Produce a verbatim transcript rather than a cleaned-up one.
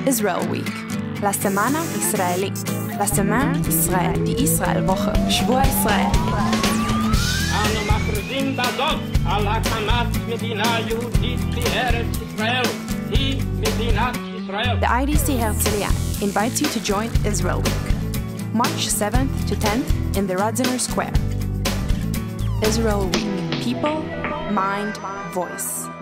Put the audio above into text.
Israel Week, la semana israelית, la semaine Israel, die Israel-Woche, שבוע ישראל. אנו מכריזים בזאת על הקמת מדינה יהודית בארץ ישראל, היא מדינת ישראל. The I D C Herzliya invites you to join Israel Week, March seventh to tenth in the Radzyner Square. Israel Week, people, mind, voice.